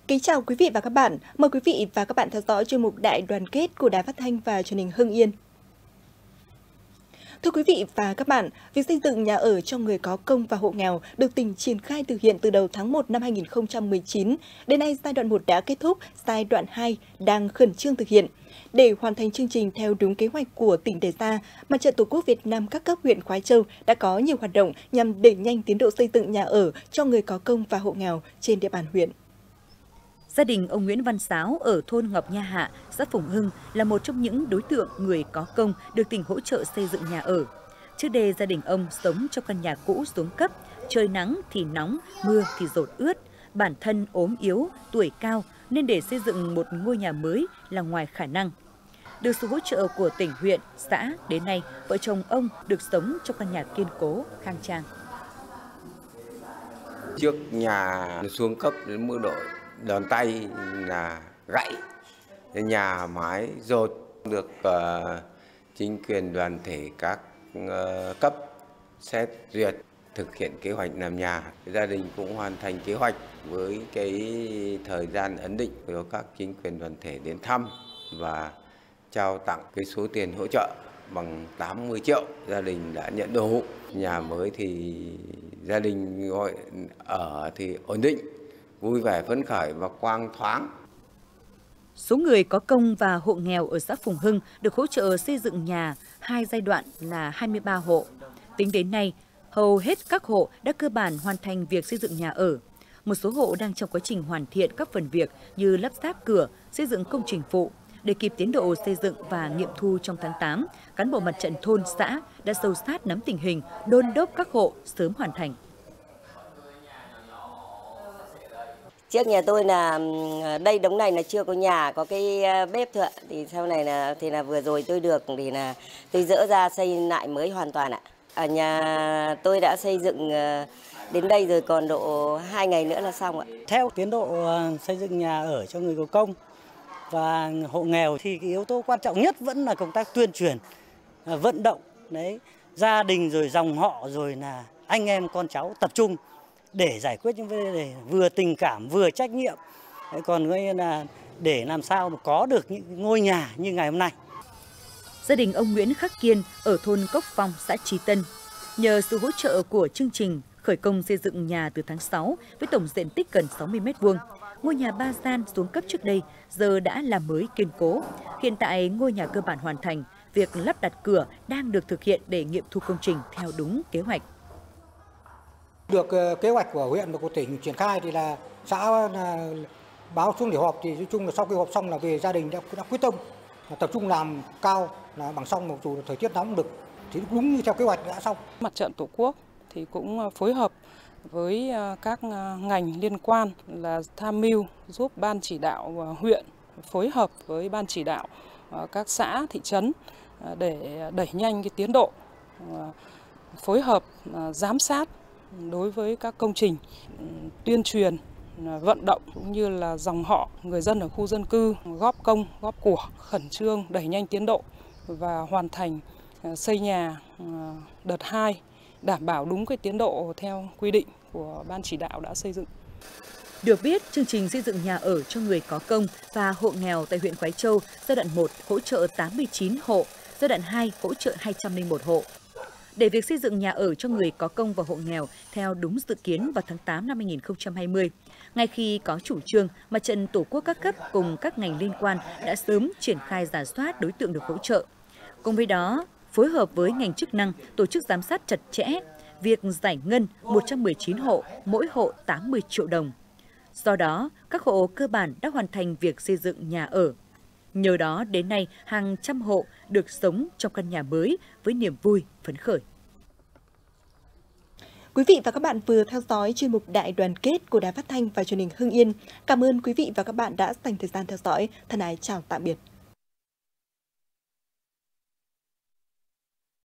Kính chào quý vị và các bạn. Mời quý vị và các bạn theo dõi chuyên mục Đại đoàn kết của Đài Phát thanh và Truyền hình Hưng Yên. Thưa quý vị và các bạn, việc xây dựng nhà ở cho người có công và hộ nghèo được tỉnh triển khai thực hiện từ đầu tháng 1 năm 2019. Đến nay, giai đoạn 1 đã kết thúc, giai đoạn 2 đang khẩn trương thực hiện. Để hoàn thành chương trình theo đúng kế hoạch của tỉnh đề ra, Mặt trận Tổ quốc Việt Nam các cấp huyện Khoái Châu đã có nhiều hoạt động nhằm đẩy nhanh tiến độ xây dựng nhà ở cho người có công và hộ nghèo trên địa bàn huyện. Gia đình ông Nguyễn Văn Sáo ở thôn Ngọc Nha Hạ, xã Phùng Hưng là một trong những đối tượng người có công được tỉnh hỗ trợ xây dựng nhà ở. Trước đây, gia đình ông sống trong căn nhà cũ xuống cấp, trời nắng thì nóng, mưa thì dột ướt, bản thân ốm yếu, tuổi cao nên để xây dựng một ngôi nhà mới là ngoài khả năng. Được sự hỗ trợ của tỉnh, huyện, xã, đến nay vợ chồng ông được sống trong căn nhà kiên cố, khang trang. Trước nhà xuống cấp đến mức độ đòn tay là gãy, nhà mái dột, được chính quyền đoàn thể các cấp xét duyệt thực hiện kế hoạch làm nhà. Gia đình cũng hoàn thành kế hoạch với cái thời gian ấn định của các chính quyền đoàn thể đến thăm và trao tặng cái số tiền hỗ trợ bằng 80 triệu. Gia đình đã nhận đủ. Nhà mới thì gia đình gọi ở thì ổn định, vui vẻ phấn khởi và quang thoáng. Số người có công và hộ nghèo ở xã Phùng Hưng được hỗ trợ xây dựng nhà hai giai đoạn là 23 hộ. Tính đến nay, hầu hết các hộ đã cơ bản hoàn thành việc xây dựng nhà ở. Một số hộ đang trong quá trình hoàn thiện các phần việc như lắp ráp cửa, xây dựng công trình phụ. Để kịp tiến độ xây dựng và nghiệm thu trong tháng 8, cán bộ mặt trận thôn xã đã sâu sát nắm tình hình, đôn đốc các hộ sớm hoàn thành. Trước nhà tôi là đây đống này là chưa có nhà, có cái bếp thôi ạ. Thì sau này là vừa rồi tôi được thì là tôi dỡ ra xây lại mới hoàn toàn ạ. Ở nhà tôi đã xây dựng đến đây rồi, còn độ 2 ngày nữa là xong ạ. Theo tiến độ xây dựng nhà ở cho người có công và hộ nghèo thì cái yếu tố quan trọng nhất vẫn là công tác tuyên truyền, vận động đấy, gia đình rồi dòng họ rồi là anh em con cháu tập trung để giải quyết những vấn đề vừa tình cảm vừa trách nhiệm. Còn là để làm sao mà có được những ngôi nhà như ngày hôm nay. Gia đình ông Nguyễn Khắc Kiên ở thôn Cốc Phong, xã Chí Tân, nhờ sự hỗ trợ của chương trình khởi công xây dựng nhà từ tháng 6 với tổng diện tích gần 60 m². Ngôi nhà 3 gian xuống cấp trước đây giờ đã làm mới kiên cố. Hiện tại ngôi nhà cơ bản hoàn thành, việc lắp đặt cửa đang được thực hiện để nghiệm thu công trình theo đúng kế hoạch. Được kế hoạch của huyện và của tỉnh triển khai thì là xã báo xuống để họp, thì nói chung là sau khi họp xong là về gia đình đã quyết tâm là tập trung làm cao là bằng xong, mặc dù thời tiết nóng được thì đúng như theo kế hoạch đã xong. Mặt trận Tổ quốc thì cũng phối hợp với các ngành liên quan là tham mưu giúp ban chỉ đạo huyện phối hợp với ban chỉ đạo các xã thị trấn để đẩy nhanh cái tiến độ, phối hợp giám sát đối với các công trình, tuyên truyền, vận động cũng như là dòng họ, người dân ở khu dân cư góp công, góp của, khẩn trương đẩy nhanh tiến độ và hoàn thành xây nhà đợt 2, đảm bảo đúng cái tiến độ theo quy định của ban chỉ đạo đã xây dựng. Được biết, chương trình xây dựng nhà ở cho người có công và hộ nghèo tại huyện Khoái Châu giai đoạn 1 hỗ trợ 89 hộ, giai đoạn 2 hỗ trợ 201 hộ. Để việc xây dựng nhà ở cho người có công và hộ nghèo theo đúng dự kiến vào tháng 8 năm 2020, ngay khi có chủ trương, Mặt trận Tổ quốc các cấp cùng các ngành liên quan đã sớm triển khai rà soát đối tượng được hỗ trợ. Cùng với đó, phối hợp với ngành chức năng tổ chức giám sát chặt chẽ việc giải ngân 119 hộ, mỗi hộ 80 triệu đồng. Do đó, các hộ cơ bản đã hoàn thành việc xây dựng nhà ở. Nhờ đó, đến nay, hàng trăm hộ được sống trong căn nhà mới với niềm vui, phấn khởi. Quý vị và các bạn vừa theo dõi chuyên mục Đại đoàn kết của Đài Phát thanh và Truyền hình Hưng Yên. Cảm ơn quý vị và các bạn đã dành thời gian theo dõi. Thân ái chào tạm biệt.